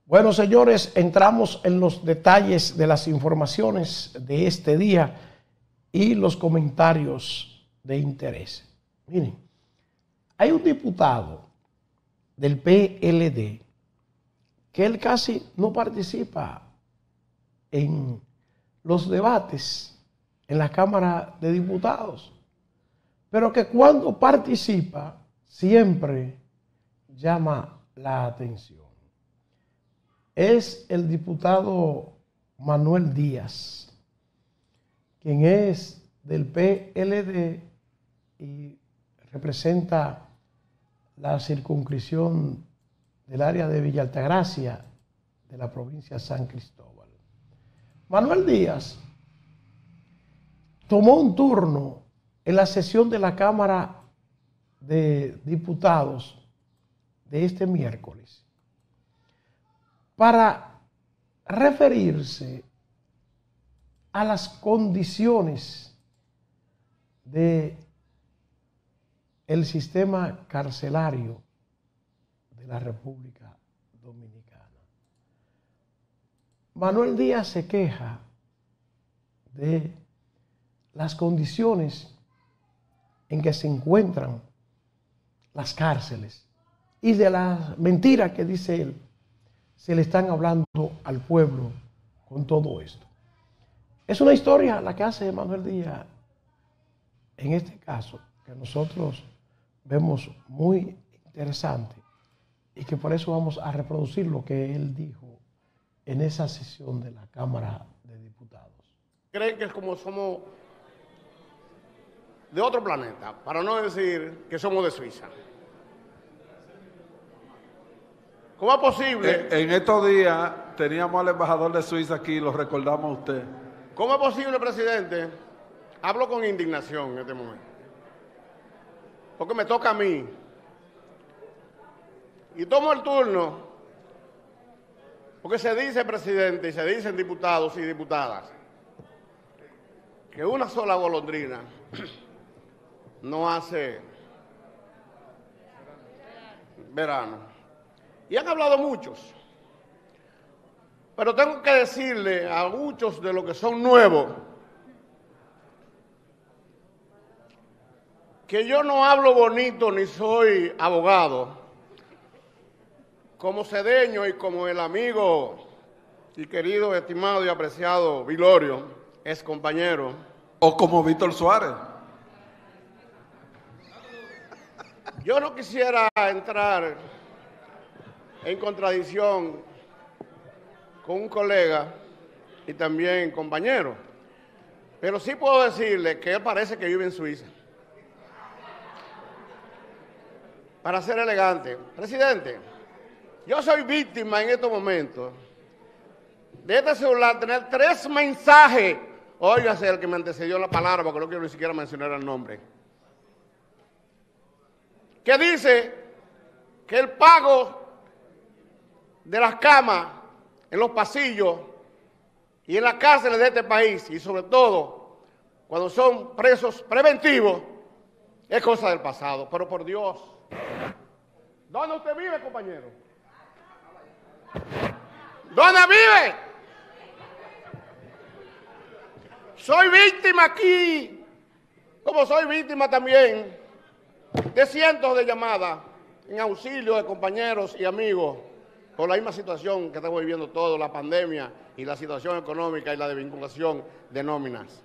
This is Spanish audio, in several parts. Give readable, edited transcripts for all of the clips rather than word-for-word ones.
Bueno, señores, entramos en los detalles de las informaciones de este día y los comentarios de interés. Miren, hay un diputado del PLD que él casi no participa en los debates en la Cámara de Diputados, pero que cuando participa siempre llama la atención. Es el diputado Manuel Díaz, quien es del PLD y representa la circunscripción del área de Villa Altagracia de la provincia de San Cristóbal. Manuel Díaz tomó un turno en la sesión de la Cámara de Diputados de este miércoles para referirse a las condiciones del sistema carcelario de la República Dominicana. Manuel Díaz se queja de las condiciones en que se encuentran las cárceles y de las mentiras que, dice él, se le están hablando al pueblo con todo esto. Es una historia la que hace Manuel Díaz en este caso, que nosotros vemos muy interesante y que por eso vamos a reproducir lo que él dijo en esa sesión de la Cámara de Diputados. Creen que es como somos de otro planeta, para no decir que somos de Suiza. ¿Cómo es posible? En estos días teníamos al embajador de Suiza aquí, lo recordamos a usted. ¿Cómo es posible, presidente? Hablo con indignación en este momento, porque me toca a mí. Y tomo el turno, porque se dice, presidente, y se dicen diputados y diputadas, que una sola golondrina no hace verano. Y han hablado muchos, pero tengo que decirle a muchos de los que son nuevos que yo no hablo bonito ni soy abogado, como Cedeño y como el amigo y querido, estimado y apreciado Vilorio, ex compañero. O como Víctor Suárez. Yo no quisiera entrar en contradicción con un colega y también compañero, pero sí puedo decirle que él parece que vive en Suiza. Para ser elegante, presidente, yo soy víctima en estos momentos de este celular tener 3 mensajes. Óigase el que me antecedió la palabra, porque no quiero ni siquiera mencionar el nombre, que dice que el pago de las camas en los pasillos y en las cárceles de este país, y sobre todo cuando son presos preventivos, es cosa del pasado. Pero por Dios, ¿dónde usted vive, compañero? ¿Dónde vive? Soy víctima aquí, como soy víctima también de cientos de llamadas en auxilio de compañeros y amigos por la misma situación que estamos viviendo todos, la pandemia y la situación económica y la desvinculación de nóminas.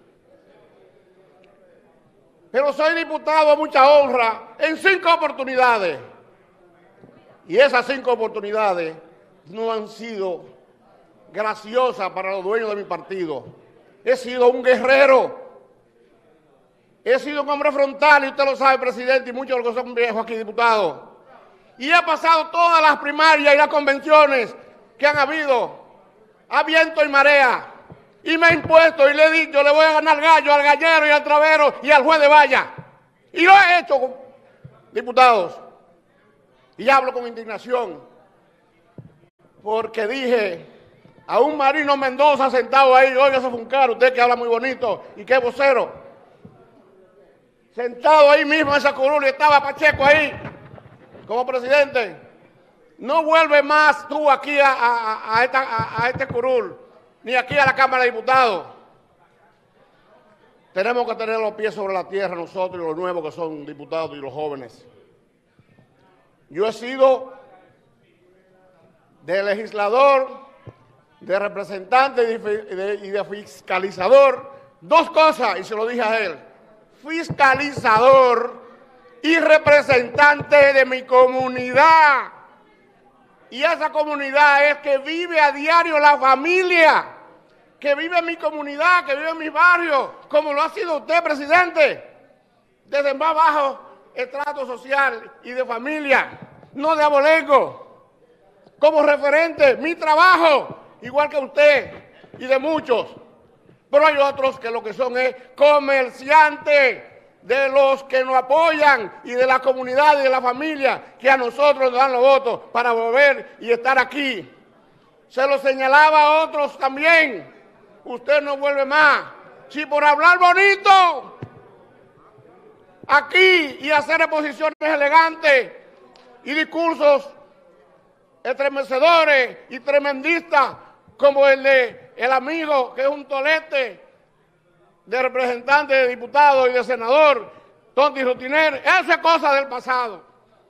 Pero soy diputado a mucha honra en 5 oportunidades. Y esas 5 oportunidades no han sido graciosas para los dueños de mi partido. He sido un guerrero. He sido un hombre frontal, y usted lo sabe, presidente, y muchos de los que son viejos aquí, diputados. Y he pasado todas las primarias y las convenciones que han habido, a viento y marea. Y me he impuesto y le he dicho, le voy a ganar gallo al gallero y al travero y al juez de valla. Y lo he hecho, diputados. Y hablo con indignación, porque dije a un Marino Mendoza sentado ahí, oiga, ese Funcar, usted que habla muy bonito y que es vocero, sentado ahí mismo en esa curul, y estaba Pacheco ahí como presidente. no vuelve más tú aquí a este curul, ni aquí a la Cámara de Diputados. Tenemos que tener los pies sobre la tierra nosotros y los nuevos que son diputados y los jóvenes. Yo he sido de legislador, de representante y de fiscalizador, dos cosas, y se lo dije a él: fiscalizador y representante de mi comunidad. Y esa comunidad es que vive a diario la familia, que vive en mi comunidad, que vive en mi barrio, como lo ha sido usted, presidente, desde el más bajo estrato social y de familia, no de abolengo. Como referente, mi trabajo, igual que usted y de muchos. Pero hay otros que lo que son es comerciantes de los que nos apoyan y de la comunidad y de la familia que a nosotros nos dan los votos para volver y estar aquí. Se lo señalaba a otros también. Usted no vuelve más. Si por hablar bonito aquí y hacer exposiciones elegantes y discursos estremecedores y tremendistas como el de el amigo que es un tolete de representante, de diputado y de senador, Tonti Rutiner, esa es cosa del pasado.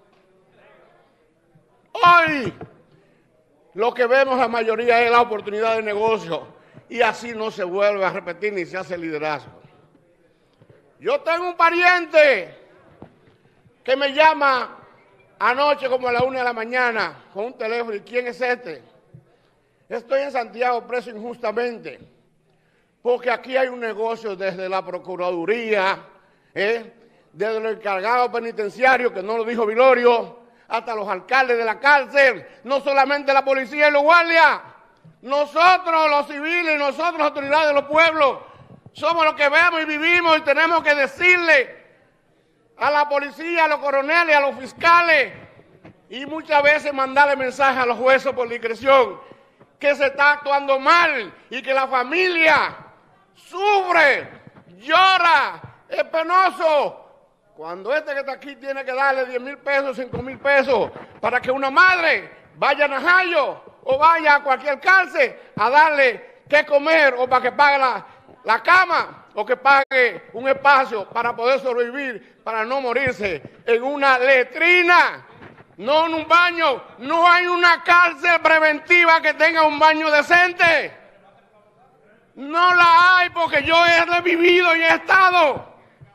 Hoy lo que vemos la mayoría es la oportunidad de negocio y así no se vuelve a repetir ni se hace liderazgo. Yo tengo un pariente que me llama anoche como a la 1 de la mañana con un teléfono. ¿Y quién es este? Estoy en Santiago preso injustamente porque aquí hay un negocio desde la Procuraduría, desde los encargados penitenciarios, que no lo dijo Vilorio, hasta los alcaldes de la cárcel, no solamente la policía y los guardias. Nosotros los civiles, nosotros las autoridades de los pueblos, somos los que vemos y vivimos y tenemos que decirle a la policía, a los coroneles, a los fiscales y muchas veces mandarle mensajes a los jueces por discreción que se está actuando mal y que la familia sufre, llora, es penoso. Cuando este que está aquí tiene que darle 10,000 pesos, 5,000 pesos para que una madre vaya a Najayo o vaya a cualquier cárcel a darle qué comer o para que pague la cama o que pague un espacio para poder sobrevivir, para no morirse en una letrina, no en un baño. No hay una cárcel preventiva que tenga un baño decente. No la hay porque yo he vivido y he estado.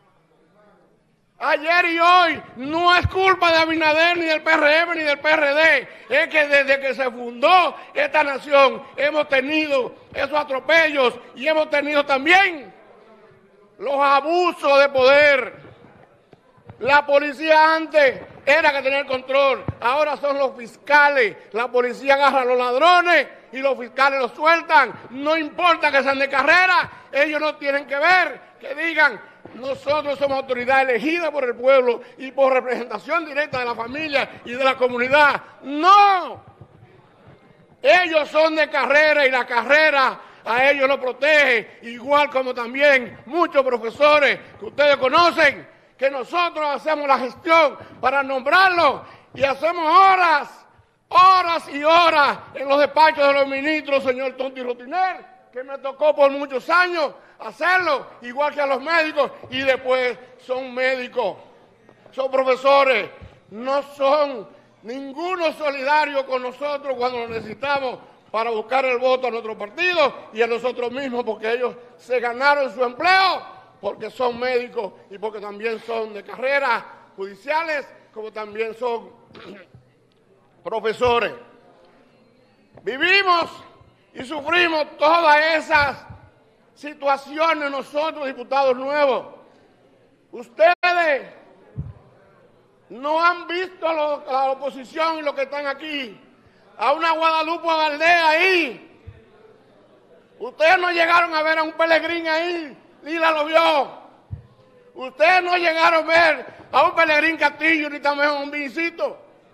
Ayer y hoy no es culpa de Abinader, ni del PRM, ni del PRD. Es que desde que se fundó esta nación hemos tenido esos atropellos y hemos tenido también los abusos de poder. La policía antes era que tenía el control, ahora son los fiscales. La policía agarra a los ladrones y los fiscales los sueltan. No importa que sean de carrera, ellos no tienen que ver, que digan: nosotros somos autoridad elegida por el pueblo y por representación directa de la familia y de la comunidad. ¡No! Ellos son de carrera y la carrera a ellos los protege, igual como también muchos profesores que ustedes conocen, que nosotros hacemos la gestión para nombrarlos y hacemos horas y horas en los despachos de los ministros, señor Tonti Rutiner, que me tocó por muchos años hacerlo, igual que a los médicos, y después son médicos, son profesores, no son ninguno solidario con nosotros cuando lo necesitamos para buscar el voto a nuestro partido y a nosotros mismos, porque ellos se ganaron su empleo, porque son médicos y porque también son de carreras judiciales, como también son profesores. Vivimos y sufrimos todas esas situaciones nosotros, diputados nuevos. Ustedes no han visto a la oposición y los que están aquí, a una Guadalupe Valdés ahí. Ustedes no llegaron a ver a un Pelegrín ahí, Lila lo vio. Ustedes no llegaron a ver a un Pelegrín Castillo, ni también a un Vincito.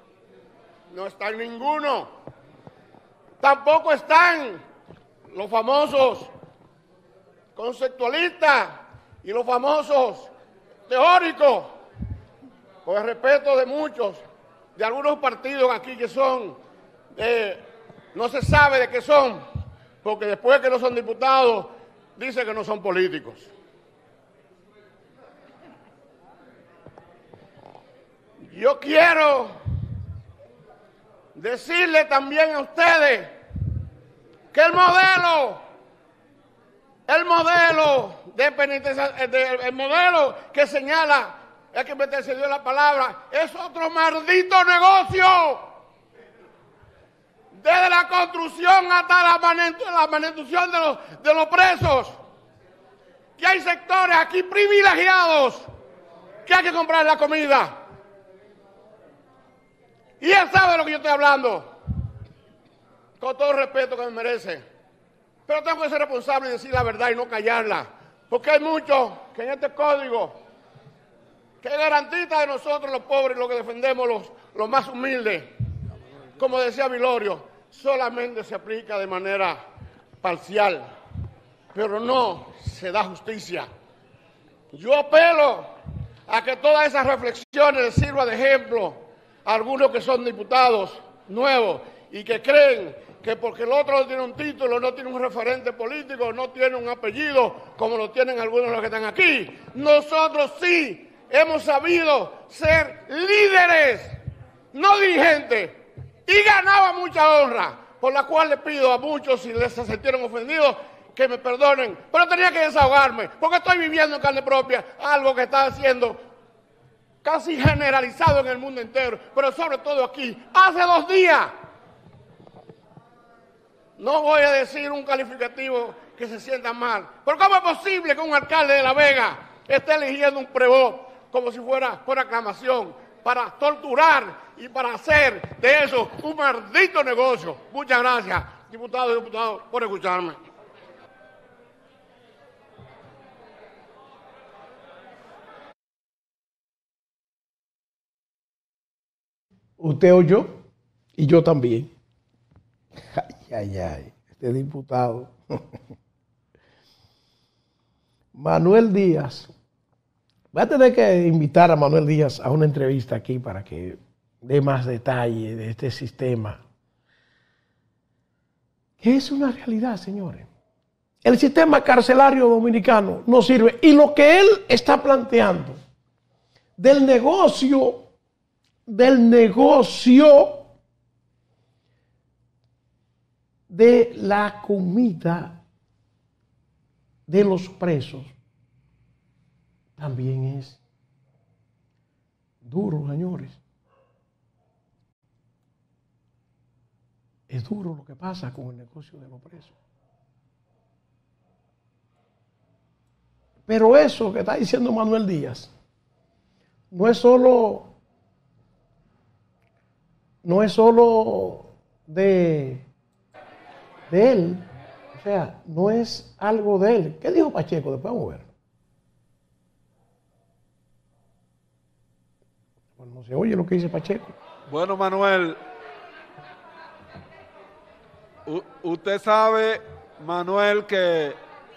No están ninguno. Tampoco están los famosos conceptualistas y los famosos teóricos, con el respeto de muchos, de algunos partidos aquí que son, no se sabe de qué son, porque después que no son diputados, dicen que no son políticos. Yo quiero decirle también a ustedes que el modelo que señala, es que me dio la palabra, es otro maldito negocio. Desde la construcción hasta la manutención de los presos. Que hay sectores aquí privilegiados que hay que comprar la comida. Y él sabe de lo que yo estoy hablando. Con todo el respeto que me merece. Pero tengo que ser responsable y decir la verdad y no callarla. Porque hay muchos que en este código, que es garantista de nosotros los pobres, los que defendemos los más humildes, como decía Vilorio, solamente se aplica de manera parcial, pero no se da justicia. Yo apelo a que todas esas reflexiones les sirvan de ejemplo a algunos que son diputados nuevos y que creen que porque el otro no tiene un título, no tiene un referente político, no tiene un apellido, como lo tienen algunos de los que están aquí. Nosotros sí hemos sabido ser líderes, no dirigentes, y ganaba mucha honra, por la cual le pido a muchos, si les se sintieron ofendidos, que me perdonen, pero tenía que desahogarme, porque estoy viviendo en carne propia algo que está haciendo casi generalizado en el mundo entero, pero sobre todo aquí, hace 2 días. No voy a decir un calificativo que se sienta mal, pero ¿cómo es posible que un alcalde de La Vega esté eligiendo un prevot como si fuera por aclamación, para torturar y para hacer de eso un maldito negocio? Muchas gracias, diputados y diputados, por escucharme. Usted oyó y yo también. Ay, este diputado. Manuel Díaz. Voy a tener que invitar a Manuel Díaz a una entrevista aquí para que dé más detalle de este sistema. Que es una realidad, señores. El sistema carcelario dominicano no sirve. Y lo que él está planteando del negocio de la comida de los presos también es duro, señores. Es duro lo que pasa con el negocio de los presos. Pero eso que está diciendo Manuel Díaz no es solo de él, o sea, no es algo de él. ¿Qué dijo Pacheco? Después vamos a ver. Bueno, no se oye lo que dice Pacheco. Bueno, Manuel, usted sabe, Manuel, que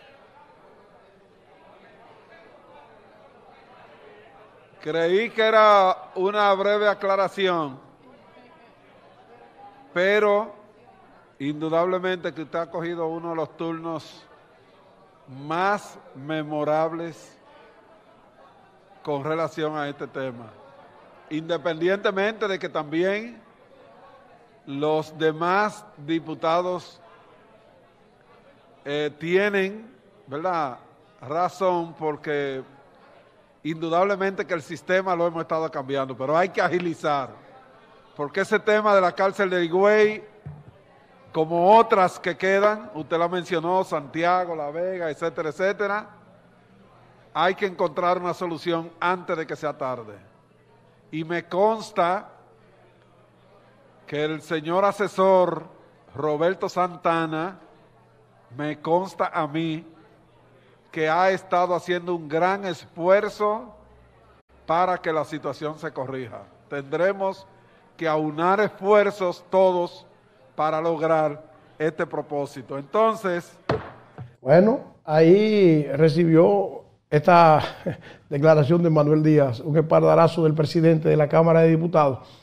creí que era una breve aclaración, pero indudablemente que usted ha cogido uno de los turnos más memorables con relación a este tema. Independientemente de que también los demás diputados tienen, ¿verdad?, razón, porque indudablemente que el sistema lo hemos estado cambiando, pero hay que agilizar, porque ese tema de la cárcel de Higüey, como otras que quedan, usted la mencionó, Santiago, La Vega, etcétera, etcétera, hay que encontrar una solución antes de que sea tarde. Y me consta que el señor asesor Roberto Santana, me consta a mí, que ha estado haciendo un gran esfuerzo para que la situación se corrija. Tendremos que aunar esfuerzos todos para lograr este propósito. Entonces, bueno, ahí recibió esta declaración de Manuel Díaz, un espaldarazo del presidente de la Cámara de Diputados,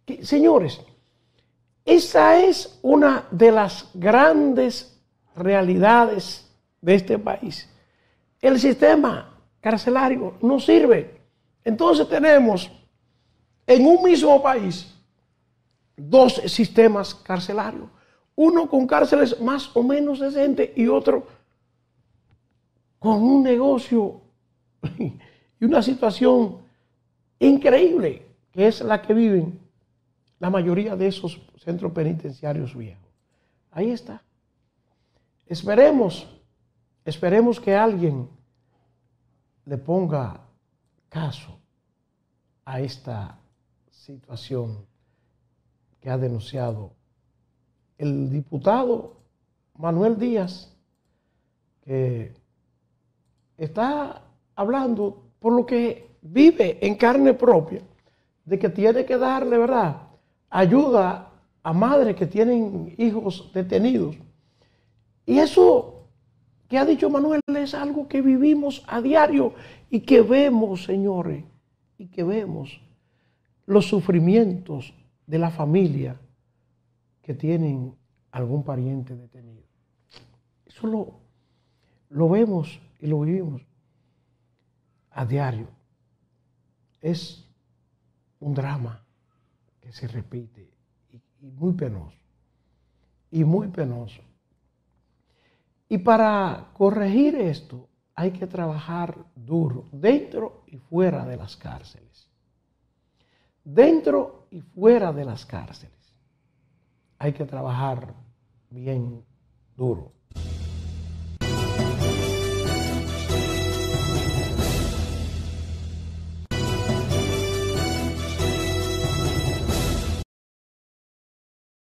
Señores, esa es una de las grandes realidades de este país. El sistema carcelario no sirve. Entonces tenemos en un mismo país dos sistemas carcelarios. Uno con cárceles más o menos decentes y otro con un negocio y una situación increíble, que es la que viven la mayoría de esos centros penitenciarios viejos. Ahí está. Esperemos que alguien le ponga caso a esta situación que ha denunciado el diputado Manuel Díaz, que está hablando por lo que vive en carne propia, de que tiene que darle, ¿verdad?, ayuda a madres que tienen hijos detenidos. Y eso que ha dicho Manuel es algo que vivimos a diario y que vemos, señores, y que vemos los sufrimientos de la familia que tienen algún pariente detenido. Eso lo vemos y lo vivimos a diario. Es un drama que se repite y muy penoso. Y muy penoso. Y para corregir esto hay que trabajar duro, dentro y fuera de las cárceles. Dentro y fuera de las cárceles hay que trabajar bien duro.